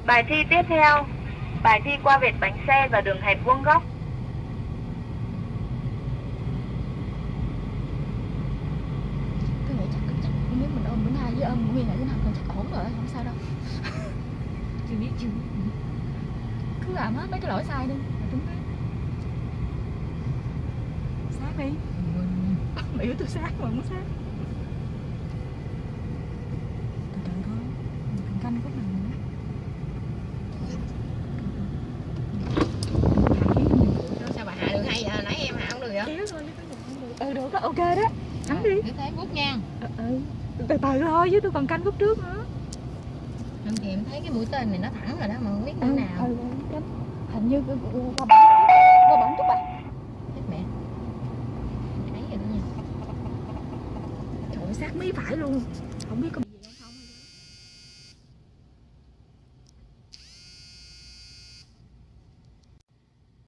Bài thi tiếp theo. Bài thi qua vệt bánh xe và đường hẹp vuông góc. Tôi nghĩ chắc nếu mình ôm bữa nay với ôm Nguyên lại thế nào chắc ổn rồi, không sao đâu. Chưa biết. Cứ làm hết mấy cái lỗi sai đi là trúng hết. Sát đi. Mày yếu tôi sát mà không sát. Từ từ thôi, mình cần canh khúc nào nữa. Sao bà hạ được hay vậy? Nãy em hạ không được vậy? Kéo thôi, được đó, ok đó. Thắng đi. Cứ thế bút nha. Từ từ thôi chứ tôi còn canh khúc trước nữa. Em thì em thấy cái mũi tên này nó thẳng rồi đó mà không biết như nào. Hình như qua bỏng chút bà. Chết mẹ. Thấy rồi đó nha. Trời ơi, sát mí phải luôn. Không biết có